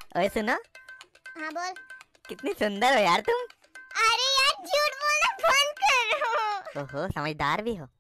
ओए सुनो, हाँ बोल। कितनी सुंदर हो यार तुम। अरे यार झूठ बोलना बंद करो। ओहो, समझदार भी हो।